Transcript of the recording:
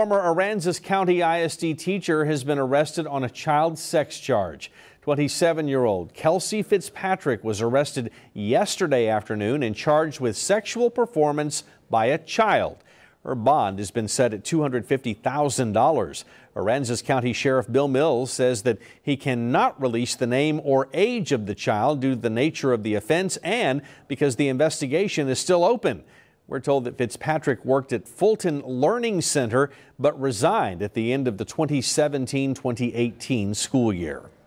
Former Aransas County ISD teacher has been arrested on a child sex charge. 27-year-old Kelsey Fitzpatrick was arrested yesterday afternoon and charged with sexual performance by a child. Her bond has been set at $250,000. Aransas County Sheriff Bill Mills says that he cannot release the name or age of the child due to the nature of the offense and because the investigation is still open. We're told that Fitzpatrick worked at Fulton Learning Center but resigned at the end of the 2017-2018 school year.